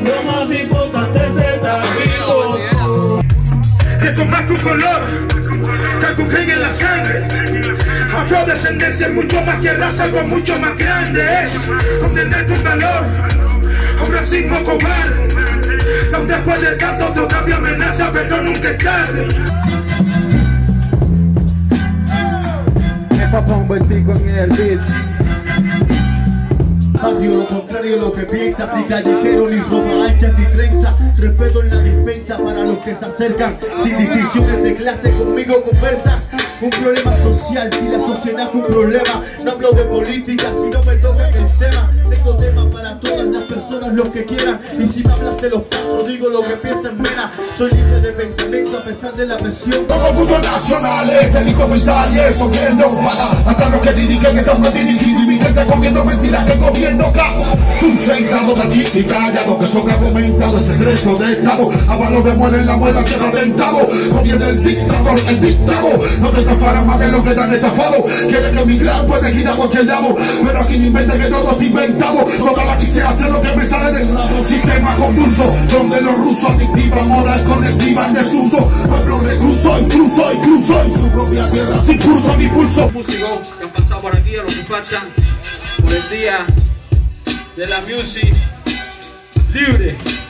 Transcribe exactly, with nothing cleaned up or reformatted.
Lo más importante es estar vivo. Eso más que un color, Cacuquén en la sangre. Afrodescendencia es mucho más que raza, algo mucho más grande. Es obtener tu valor, un racismo cobarde, donde después del canto todavía amenaza, pero nunca es tarde. Me papá un vueltico en el beat. Barrio, lo contrario lo que piensa, ni callejero, ni ropa ancha, ni trenza. Respeto en la dispensa para los que se acercan, sin distinciones de clase, conmigo conversan. Un problema social, si la sociedad es un problema. No hablo de política, si no me toca el tema. Tengo temas para todas las personas, los que quieran. Y si me hablas de los cuatro, digo lo que pienso en mena. Soy libre de pensamiento a pesar de la presión. Los orgullos nacionales, delito mental y eso que no para. Hasta los que dirigen estamos dirigidos y mi gente comiendo mentiras que el gobierno cago. Tú sentado tranquilo y callado, que son argumentados el secreto de estado. A valor de muere en la muela que ha atentado. Conviene el dictador, el dictado. No te estafarán más de lo que te han estafado. Quieren emigrar, puedes ir a cualquier lado. Pero aquí no inventen que todo está inventado. Toda la que se hace lo que me sale del lado. Sistema convulso, donde los rusos adictivan moral conectiva en desuso. Pueblo recluso, incluso, incluso en su propia tierra, sin curso ni pulso. Músicos que han pasado por aquí, a los que faltan, por el día de la music libre.